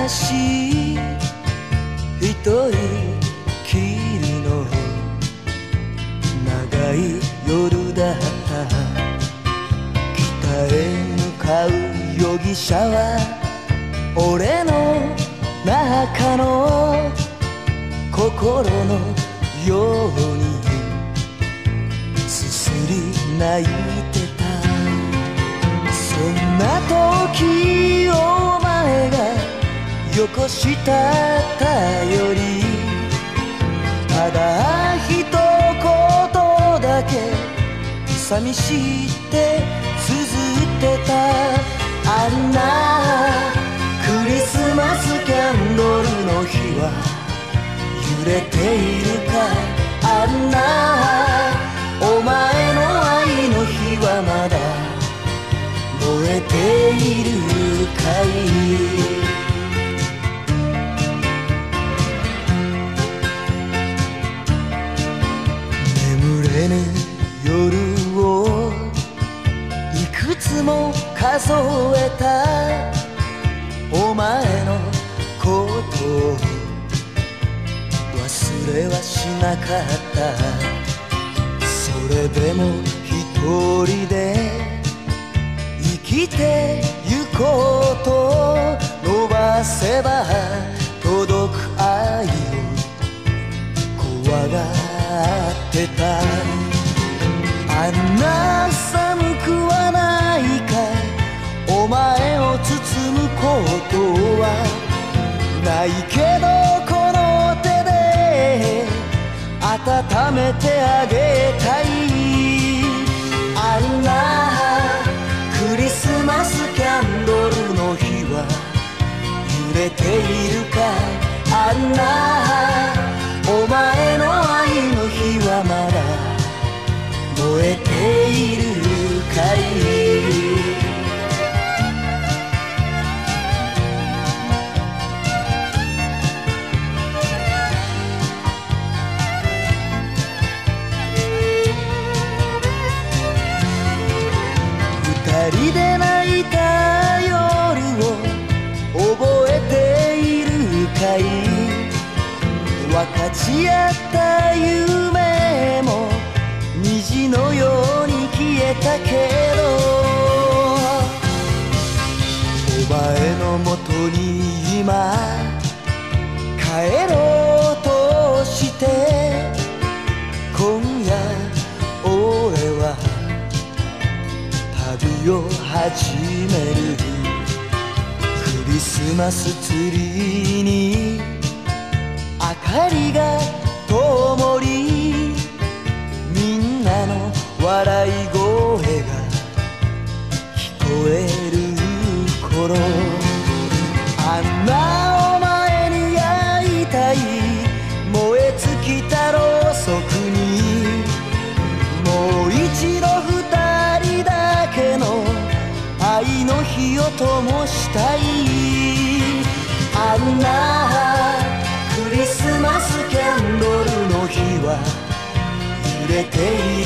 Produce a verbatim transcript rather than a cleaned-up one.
しい一人きりの長い夜だった。北へ向かう容疑者は俺の中の心のようにすすり泣いてた。そんな時お前がよこした頼り、ただ一言だけ寂しいって綴ってた。あんなクリスマスキャンドルの火は揺れているか。あんなお前の愛の火はまだ燃えているかい。夜をいくつも数えたお前のことを忘れはしなかった。それでも一人で生きてゆこうと伸ばせば届く愛を怖がってた。あんな寒くはないかい、お前を包むことはないけど、この手で温めてあげたい。あんなクリスマスキャンドルの火は揺れているか。あんなお前の愛の火はまだ燃えているかい。二人で泣いた夜を覚えているかい。分かち合った夢も虹のように消えたけど、お前のもとに今帰ろうとして、今夜俺は旅を始める。クリスマスツリーに明かりが灯り、みんなの笑い声が聞こえる頃、あんなお前に会いたい。燃え尽きたろうそくにもう一度二人だけの愛の火を灯したい。あんなクリスマスキャンドルの火は揺れている